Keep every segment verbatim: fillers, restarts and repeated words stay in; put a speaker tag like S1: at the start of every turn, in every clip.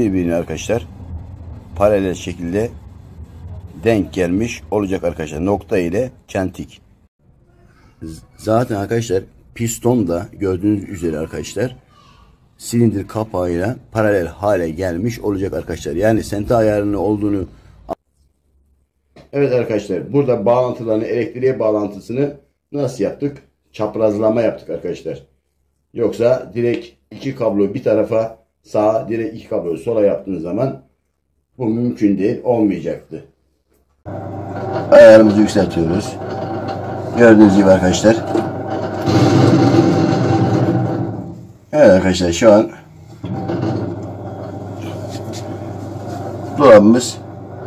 S1: birbirine arkadaşlar paralel şekilde denk gelmiş olacak arkadaşlar. Nokta ile çentik. Zaten arkadaşlar piston da gördüğünüz üzere arkadaşlar silindir kapağıyla paralel hale gelmiş olacak arkadaşlar. Yani senta ayarının olduğunu. Evet arkadaşlar, burada bağlantılarını, elektriğe bağlantısını nasıl yaptık? Çaprazlama yaptık arkadaşlar. Yoksa direkt iki kablo bir tarafa sağa, direkt iki kabloyu sola yaptığınız zaman bu mümkün değil, olmayacaktı. Ayarımızı yükseltiyoruz. Gördüğünüz gibi arkadaşlar. Evet arkadaşlar, şu an dolabımız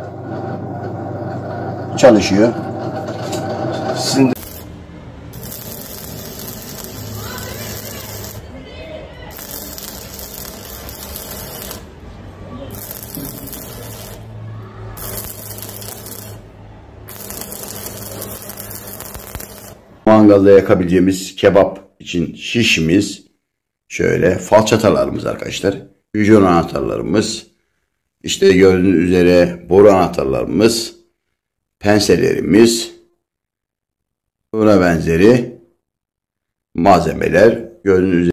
S1: çalışıyor. Sizin de mangalda yakabileceğimiz kebap için şişimiz, şöyle falçatalarımız arkadaşlar, hücre anahtarlarımız, işte gördüğünüz üzere boru anahtarlarımız, penselerimiz, buna benzeri malzemeler gördüğünüz üzere.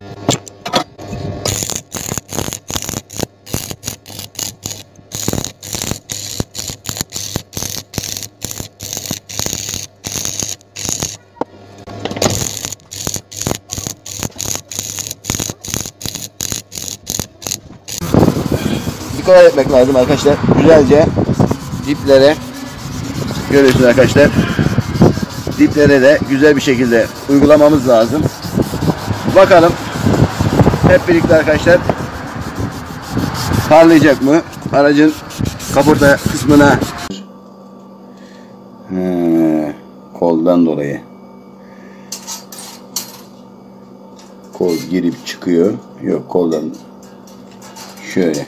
S1: Dikkat etmek lazım arkadaşlar. Güzelce diplere, görüyorsunuz arkadaşlar, diplere de güzel bir şekilde uygulamamız lazım. Bakalım hep birlikte arkadaşlar, parlayacak mı aracın kaporta kısmına. Hmm, koldan dolayı kol girip çıkıyor. Yok, koldan şöyle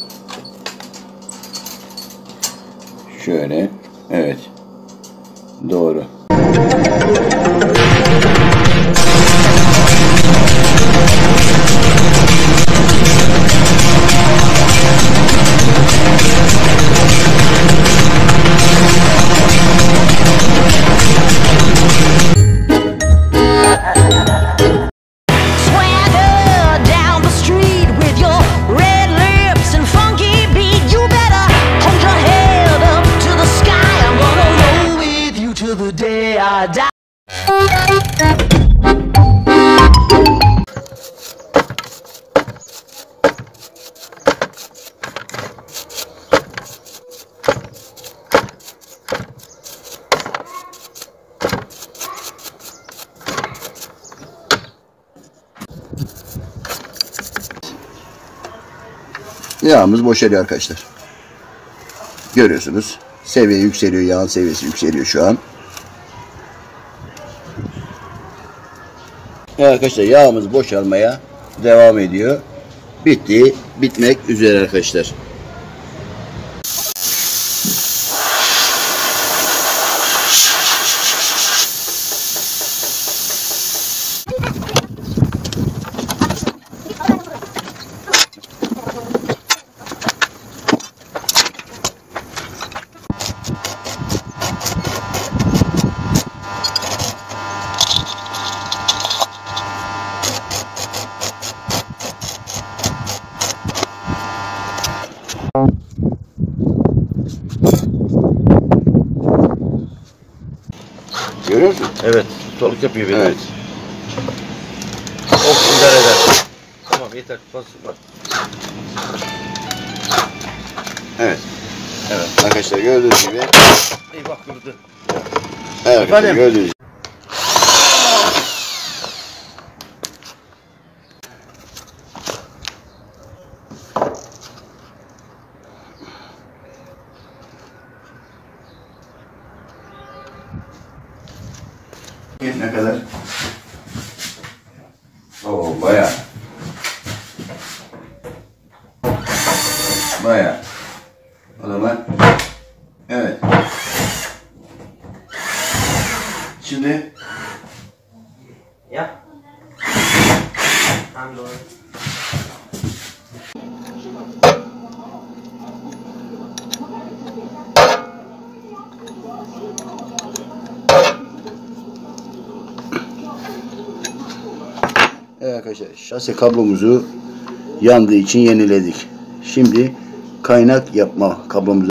S1: şöyle, evet, doğru. Yağımız boşalıyor arkadaşlar. Görüyorsunuz. Seviye yükseliyor. Yağın seviyesi yükseliyor şu an. Evet arkadaşlar, yağımız boşalmaya devam ediyor. Bitti. Bitmek üzere arkadaşlar. Görüyor musun?
S2: Evet. Soluk yapıyor benim.
S1: Evet.
S2: Of, idare eder. Tamam, yeter. Fazla bak.
S1: Evet. Evet arkadaşlar, gördüğünüz gibi.
S2: Eyvah, kırdı.
S1: Evet arkadaşlar, gördüğünüz gibi. Ne kadar? Oo, bayağı. Bayağı. O zaman evet. Şimdi
S3: ya. Tam doğru.
S1: Evet arkadaşlar, şase kablomuzu yandığı için yeniledik. Şimdi kaynak yapma kablomuzu.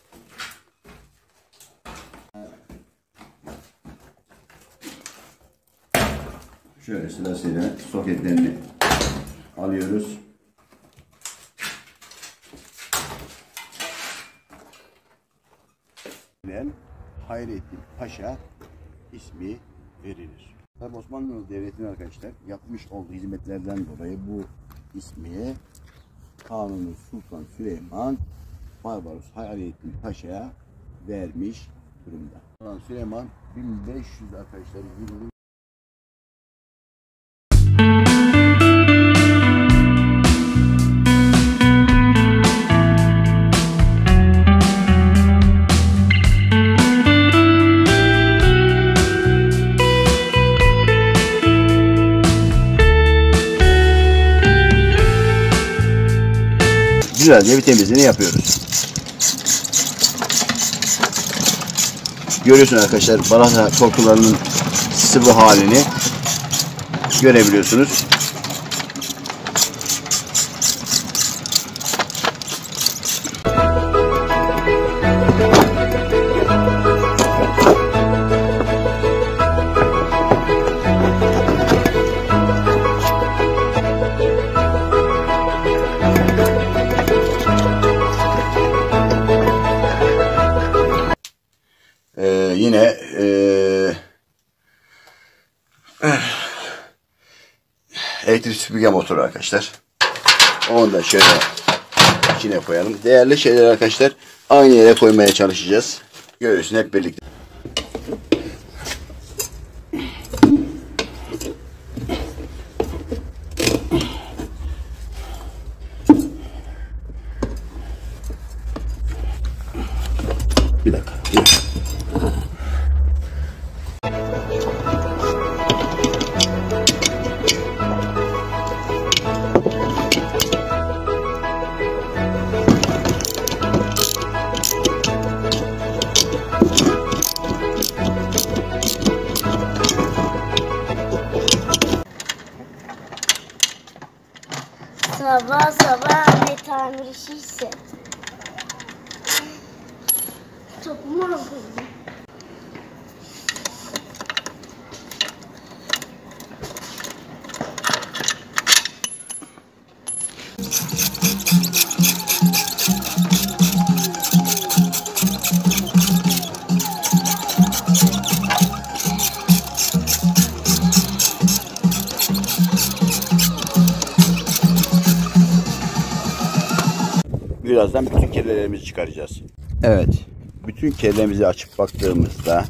S1: Şöyle sırasıyla soketlerini alıyoruz. Hayrettin Paşa ismi verilir. Tabi Osmanlı Devleti'nin arkadaşlar yapmış olduğu hizmetlerden dolayı bu ismi Kanuni Sultan Süleyman Barbaros Hayrettin Paşa'ya vermiş durumda. Sultan Süleyman bin beş yüz arkadaşlar yıllık. Güzelce bir temizliğini yapıyoruz. Görüyorsunuz arkadaşlar, balata tortularının sıvı halini görebiliyorsunuz. Ee, yine ee, elektrik süpürge motoru arkadaşlar. Onu da şöyle içine koyalım. Değerli şeyler arkadaşlar, aynı yere koymaya çalışacağız. Görüyorsun hep birlikte. Bir dakika. Bir dakika.
S4: Sabah sabah ne tamir işiyse. Topumu aldım.
S1: Birazdan bütün kirlerimizi çıkaracağız. Evet. Bütün kirlerimizi açıp baktığımızda,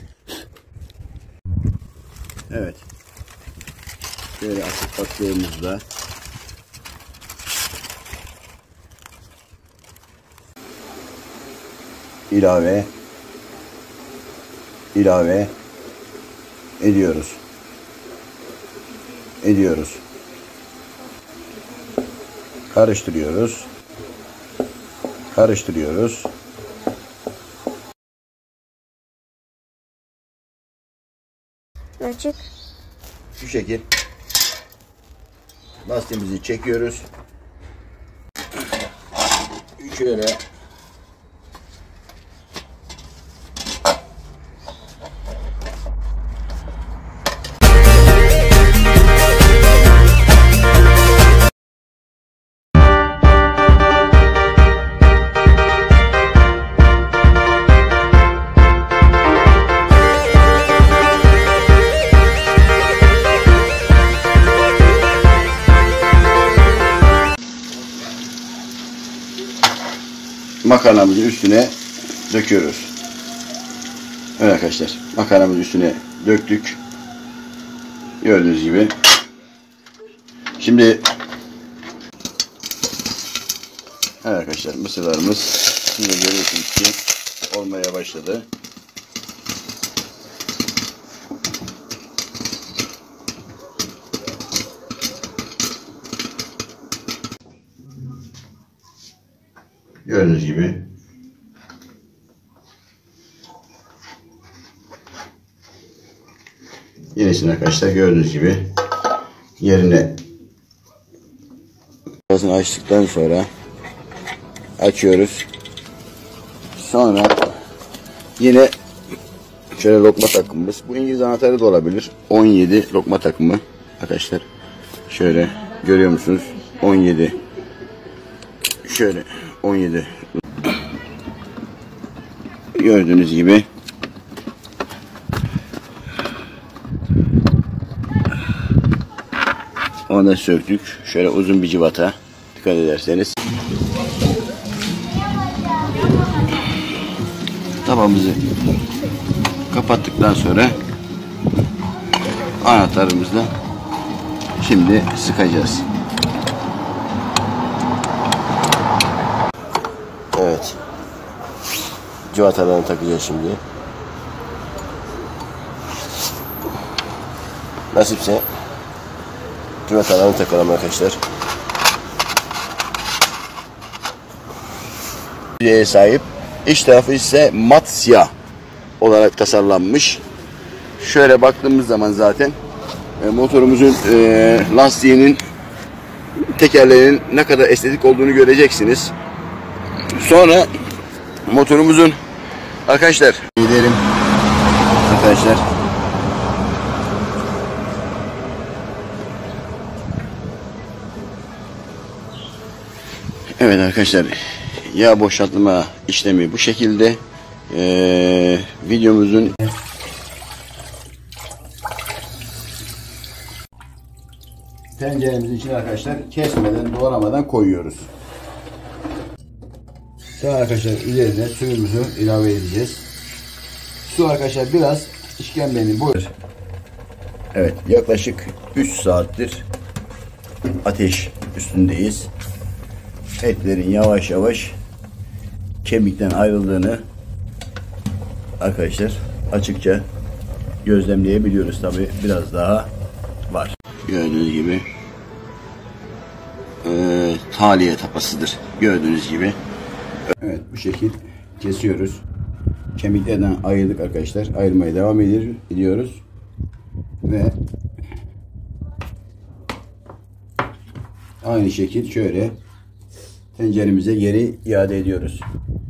S1: evet, şöyle açıp baktığımızda ilave ilave ediyoruz. Ediyoruz. Karıştırıyoruz. Karıştırıyoruz.
S4: Açık.
S1: Şu şekil lastiğimizi çekiyoruz. Şöyle makarnamızın üstüne döküyoruz. Evet arkadaşlar, makarnamızın üstüne döktük. Gördüğünüz gibi. Şimdi evet arkadaşlar, mısırlarımız siz de görüyorsunuz ki olmaya başladı. Gördüğünüz gibi Yenisini arkadaşlar gördüğünüz gibi yerine Burasını açtıktan sonra açıyoruz. Sonra yine şöyle lokma takımımız. Bu İngiliz anahtarı da olabilir. on yedi lokma takımı arkadaşlar. Şöyle görüyor musunuz? on yedi. Şöyle on yedi. Gördüğünüz gibi onu da söktük. Şöyle uzun bir civata. Dikkat ederseniz. Tabağımızı kapattıktan sonra anahtarımızla şimdi sıkacağız. Evet. Civatalarını takacağız şimdi. Nasipse civatalarını takalım arkadaşlar. Yüzeye sahip. İç tarafı ise mat siyah olarak tasarlanmış. Şöyle baktığımız zaman zaten e, motorumuzun e, lastiğinin, tekerleğinin ne kadar estetik olduğunu göreceksiniz. Sonra motorumuzun arkadaşlar gidelim arkadaşlar. Evet arkadaşlar, yağ boşaltma işlemi bu şekilde. Ee, videomuzun tenceremizin içine arkadaşlar kesmeden, doğramadan koyuyoruz. Sonra arkadaşlar üzerine suyumuzu ilave edeceğiz. Su arkadaşlar biraz işkembenin boyu. Evet, yaklaşık üç saattir ateş üstündeyiz. Etlerin yavaş yavaş kemikten ayrıldığını arkadaşlar açıkça gözlemleyebiliyoruz. Tabi biraz daha var. Gördüğünüz gibi e, tahliye tapasıdır. Gördüğünüz gibi. Evet, bu şekil kesiyoruz. Kemiklerden ayırdık arkadaşlar. Ayırmaya devam ediyoruz. Ve aynı şekil şöyle tenceremize geri iade ediyoruz.